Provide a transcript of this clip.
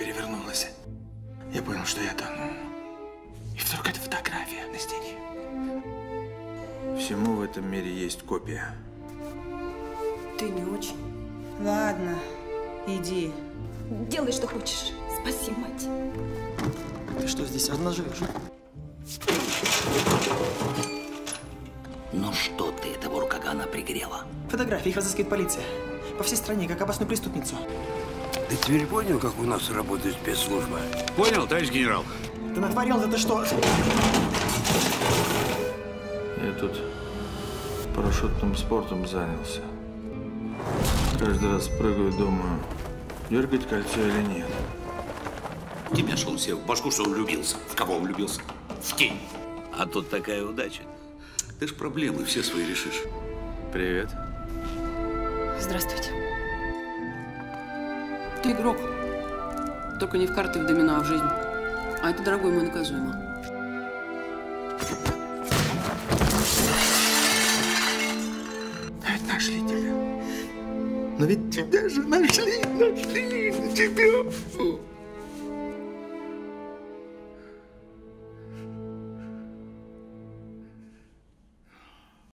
перевернулась. Я понял, что я тону. И вдруг эта фотография на стене. Всему в этом мире есть копия. Ты не очень. Ладно, иди. Делай, что хочешь. Спаси мать. Ты что, здесь одна живешь? Ну что ты этого рукагана пригрела? Фотографии, их разыскивает полиция. По всей стране, как опасную преступницу. Ты теперь понял, как у нас работает спецслужба? Понял, товарищ генерал? Ты натворил, это что? Я тут парашютным спортом занялся. Каждый раз прыгаю, думаю, дергать кольцо или нет. Тебе что, он себе в башку, что он влюбился? В кого он влюбился? В тень. А тут такая удача. Ты ж проблемы все свои решишь. Привет. Здравствуйте. Ты игрок. Только не в карты, в домино, а в жизнь. А это, дорогой мой, наказуемо. А ведь нашли тебя. Но ведь тебя же нашли тебя.